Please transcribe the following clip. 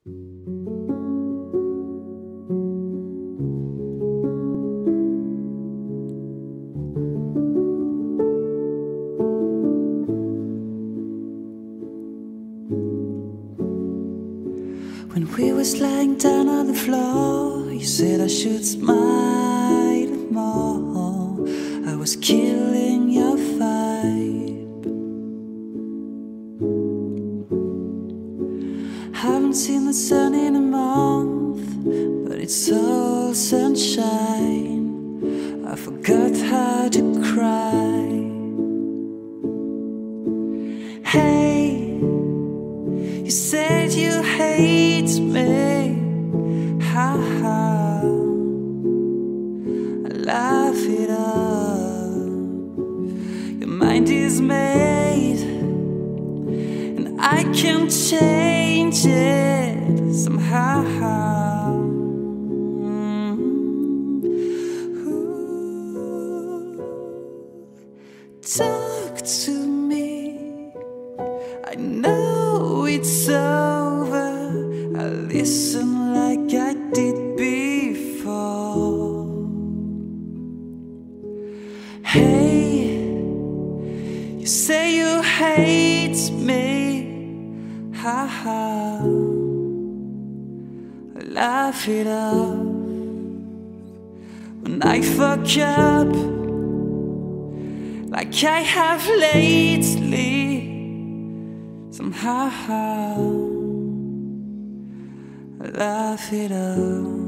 When we was lying down on the floor, you said I should smile more. I was killing your vibe. Haven't seen the sun in a month, but it's all sunshine. I forgot how to cry. Hey, you said you hate me. Ha ha, I laugh it up. Your mind is made, and I can't change it somehow. Talk to me, I know it's over. I listen like I did before. Hey, you say you hate me. Ha ha, I laugh it up. When I fuck up like I have lately, somehow I laugh it up.